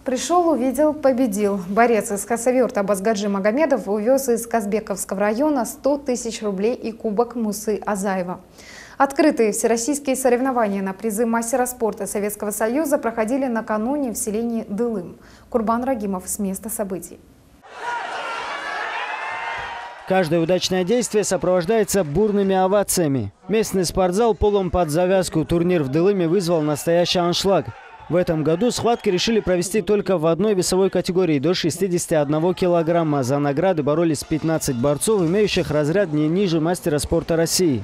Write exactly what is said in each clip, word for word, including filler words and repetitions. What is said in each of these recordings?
Пришел, увидел, победил. Борец из Хасавюрта Абазгаджи Магомедов увез из Казбековского района сто тысяч рублей и кубок Мусы Азаева. Открытые всероссийские соревнования на призы мастера спорта Советского Союза проходили накануне в селении Дылым. Курбан Рагимов с места событий. Каждое удачное действие сопровождается бурными овациями. Местный спортзал полон под завязку. Турнир в Дылыме вызвал настоящий аншлаг. В этом году схватки решили провести только в одной весовой категории до шестидесяти одного килограмма. За награды боролись пятнадцать борцов, имеющих разряд не ниже мастера спорта России.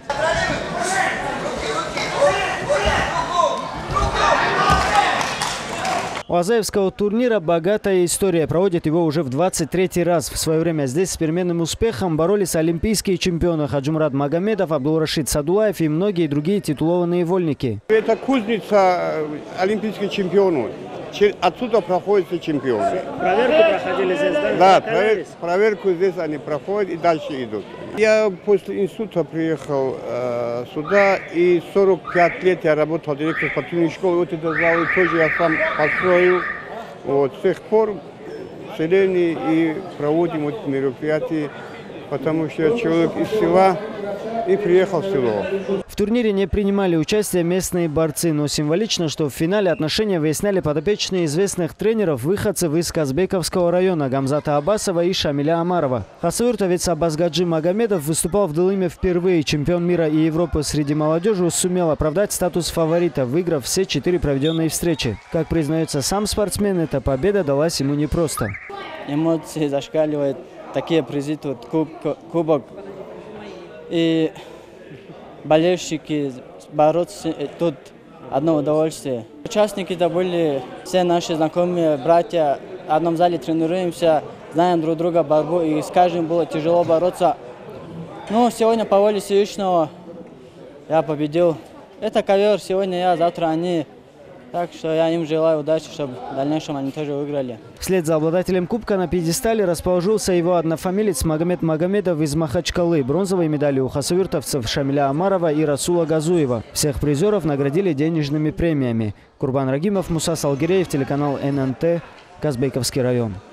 У Азаевского турнира богатая история. Проводит его уже в двадцать третий раз. В свое время здесь с переменным успехом боролись олимпийские чемпионы Хаджимурат Магомедов, Абдулрашид Садулаев и многие другие титулованные вольники. Это кузница олимпийских чемпионов. Отсюда проходят чемпионы. Проверку проходили здесь, да? Да, провер, проверку здесь они проходят и дальше идут. Я после института приехал э, сюда, и сорок пять лет я работал директором спортивной школы. Вот это зал тоже я сам построил. Вот, с тех пор в селении и проводим вот мероприятия, потому что я человек из села и приехал в село. В турнире не принимали участие местные борцы, но символично, что в финале отношения выясняли подопечные известных тренеров, выходцев из Казбековского района Гамзата Абасова и Шамиля Амарова. Хасавюртовец Абазгаджи Магомедов выступал в Дылыме впервые. Чемпион мира и Европы среди молодежи сумел оправдать статус фаворита, выиграв все четыре проведенные встречи. Как признается сам спортсмен, эта победа далась ему непросто. Эмоции зашкаливают, такие призы, тут куб, кубок. И болельщики бороться тут одно удовольствие. Участники-то были все наши знакомые, братья. В одном зале тренируемся, знаем друг друга борьбу, и с каждым было тяжело бороться. Ну, сегодня по воле Всевышнего я победил. Это ковер, сегодня я, завтра они. Так что я им желаю удачи, чтобы в дальнейшем они тоже выиграли. Вслед за обладателем кубка на пьедестале расположился его однофамилец Магомед Магомедов из Махачкалы. Бронзовые медали у хасавюртовцев Шамиля Амарова и Расула Газуева. Всех призеров наградили денежными премиями. Курбан Рагимов, Муса Салгиреев, телеканал эн эн тэ, Казбековский район.